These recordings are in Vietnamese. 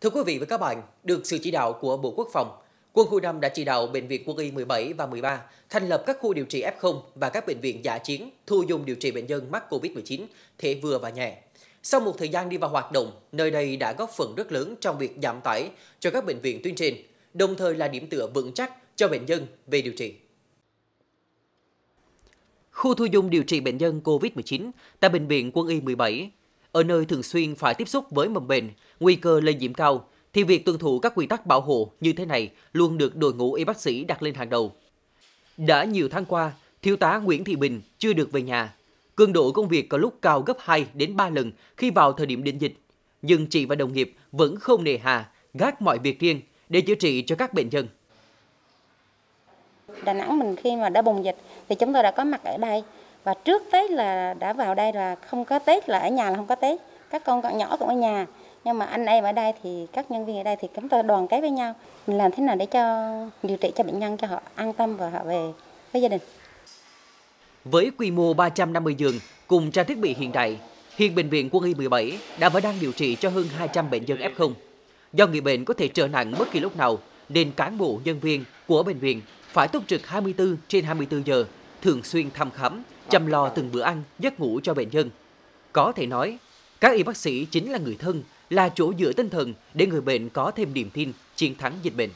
Thưa quý vị và các bạn, được sự chỉ đạo của Bộ Quốc phòng, Quân khu 5 đã chỉ đạo Bệnh viện Quân y 17 và 13 thành lập các khu điều trị F0 và các bệnh viện dã chiến thu dung điều trị bệnh nhân mắc COVID-19 thể vừa và nhẹ. Sau một thời gian đi vào hoạt động, nơi đây đã góp phần rất lớn trong việc giảm tải cho các bệnh viện tuyến trên, đồng thời là điểm tựa vững chắc cho bệnh nhân về điều trị. Khu thu dung điều trị bệnh nhân COVID-19 tại Bệnh viện Quân y 17, ở nơi thường xuyên phải tiếp xúc với mầm bệnh, nguy cơ lây nhiễm cao, thì việc tuân thủ các quy tắc bảo hộ như thế này luôn được đội ngũ y bác sĩ đặt lên hàng đầu. Đã nhiều tháng qua, Thiếu tá Nguyễn Thị Bình chưa được về nhà. Cường độ công việc có lúc cao gấp 2 đến 3 lần khi vào thời điểm đỉnh dịch. Nhưng chị và đồng nghiệp vẫn không nề hà, gác mọi việc riêng để chữa trị cho các bệnh nhân. Đà Nẵng mình khi mà đã bùng dịch thì chúng tôi đã có mặt ở đây. Và trước Tết là đã vào đây, là không có Tết, là ở nhà là không có Tết. Các con nhỏ cũng ở nhà. Nhưng mà anh em ở đây thì các nhân viên ở đây thì chúng tôi đoàn kết với nhau. Mình làm thế nào để cho điều trị cho bệnh nhân, cho họ an tâm và họ về với gia đình. Với quy mô 350 giường cùng trang thiết bị hiện đại, hiện Bệnh viện Quân y 17 đã và đang điều trị cho hơn 200 bệnh nhân F0. Do người bệnh có thể trở nặng bất kỳ lúc nào, nên cán bộ nhân viên của bệnh viện phải túc trực 24/24 giờ, thường xuyên thăm khám, chăm lo từng bữa ăn, giấc ngủ cho bệnh nhân. Có thể nói, các y bác sĩ chính là người thân, là chỗ dựa tinh thần để người bệnh có thêm niềm tin chiến thắng dịch bệnh.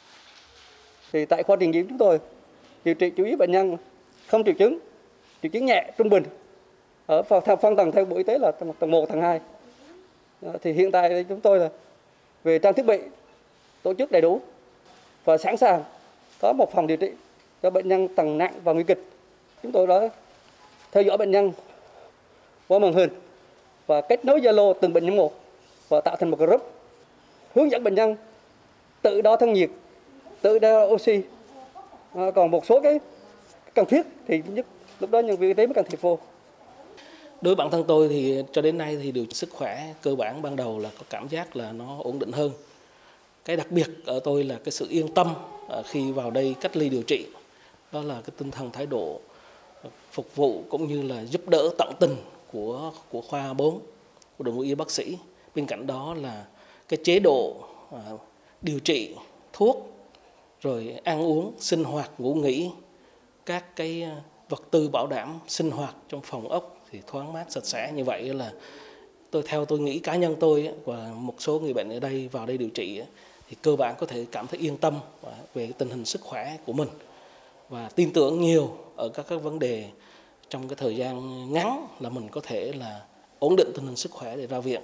Thì tại khoa truyền nhiễm chúng tôi điều trị chủ yếu bệnh nhân không triệu chứng nhẹ, trung bình. Ở phân tầng theo Bộ Y tế là tầng 1, tầng 2. Thì hiện tại chúng tôi là về trang thiết bị tổ chức đầy đủ và sẵn sàng có một phòng điều trị cho bệnh nhân tầng nặng và nguy kịch. Chúng tôi đã theo dõi bệnh nhân qua màn hình và kết nối Zalo từng bệnh nhân một và tạo thành một group hướng dẫn bệnh nhân tự đo thân nhiệt, tự đo oxy. Còn một số cái cần thiết thì lúc đó nhân viên y tế mới can thiệp vô. Đối với bản thân tôi thì cho đến nay thì điều sức khỏe cơ bản ban đầu là có cảm giác là nó ổn định hơn. Cái đặc biệt ở tôi là cái sự yên tâm khi vào đây cách ly điều trị. Đó là cái tinh thần thái độ phục vụ cũng như là giúp đỡ tận tình của khoa 4, của đội ngũ y bác sĩ. Bên cạnh đó là cái chế độ điều trị, thuốc, rồi ăn uống, sinh hoạt, ngủ nghỉ, các cái vật tư bảo đảm sinh hoạt trong phòng ốc thì thoáng mát sạch sẽ. Như vậy là theo tôi nghĩ cá nhân tôi và một số người bệnh ở đây vào đây điều trị thì cơ bản có thể cảm thấy yên tâm về tình hình sức khỏe của mình và tin tưởng nhiều ở các vấn đề trong cái thời gian ngắn là mình có thể là ổn định tình hình sức khỏe để ra viện.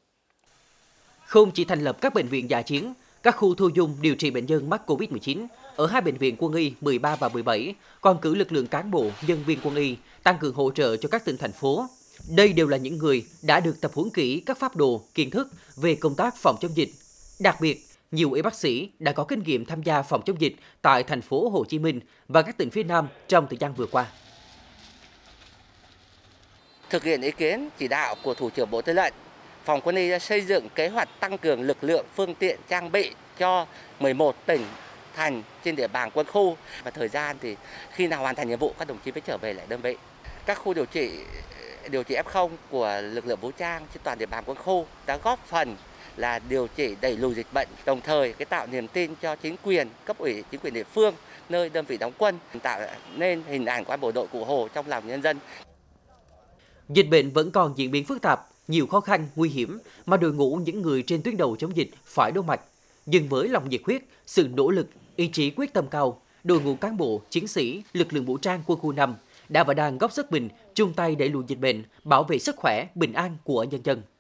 Không chỉ thành lập các bệnh viện dã chiến, các khu thu dung điều trị bệnh nhân mắc COVID-19 ở hai bệnh viện Quân y 13 và 17 còn cử lực lượng cán bộ, nhân viên quân y tăng cường hỗ trợ cho các tỉnh thành phố. Đây đều là những người đã được tập huấn kỹ các phác đồ, kiến thức về công tác phòng chống dịch. Đặc biệt, nhiều y bác sĩ đã có kinh nghiệm tham gia phòng chống dịch tại thành phố Hồ Chí Minh và các tỉnh phía Nam trong thời gian vừa qua. Thực hiện ý kiến chỉ đạo của Thủ trưởng Bộ Tư lệnh, Phòng Quân y đã xây dựng kế hoạch tăng cường lực lượng, phương tiện, trang bị cho 11 tỉnh thành trên địa bàn quân khu. Và thời gian thì khi nào hoàn thành nhiệm vụ các đồng chí mới trở về lại đơn vị. Các khu điều trị F0 của lực lượng vũ trang trên toàn địa bàn quân khu đã góp phần là điều trị đẩy lùi dịch bệnh, đồng thời tạo niềm tin cho chính quyền, cấp ủy, chính quyền địa phương nơi đơn vị đóng quân, tạo nên hình ảnh của bộ đội Cụ Hồ trong lòng nhân dân. Dịch bệnh vẫn còn diễn biến phức tạp, nhiều khó khăn, nguy hiểm mà đội ngũ những người trên tuyến đầu chống dịch phải đối mặt. Nhưng với lòng nhiệt huyết, sự nỗ lực, ý chí quyết tâm cao, đội ngũ cán bộ, chiến sĩ, lực lượng vũ trang quân khu 5 đã và đang góp sức mình chung tay đẩy lùi dịch bệnh, bảo vệ sức khỏe, bình an của nhân dân.